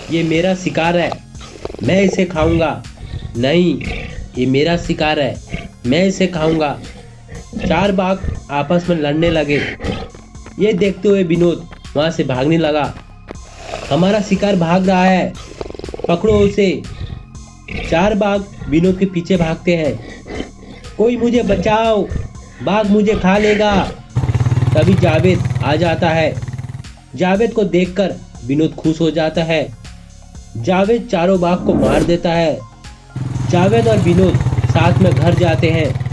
ये मेरा शिकार है, मैं इसे खाऊंगा। नहीं, ये मेरा शिकार है, मैं इसे खाऊंगा। चार बाघ आपस में लड़ने लगे। ये देखते हुए विनोद वहां से भागने लगा। हमारा शिकार भाग रहा है, पकड़ो उसे। चार बाघ विनोद के पीछे भागते हैं। कोई मुझे बचाओ, बाघ मुझे खा लेगा। तभी जावेद आ जाता है। जावेद को देखकर विनोद खुश हो जाता है। जावेद चारों बाघ को मार देता है। जावेद और विनोद साथ में घर जाते हैं।